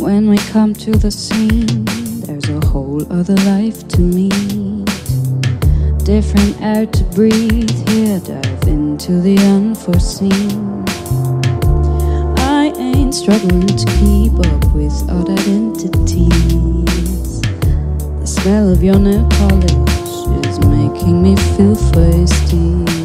When we come to the scene, there's a whole other life to meet. Different air to breathe, here dive into the unforeseen. I ain't struggling to keep up with odd identities. The smell of your nail polish is making me feel feisty.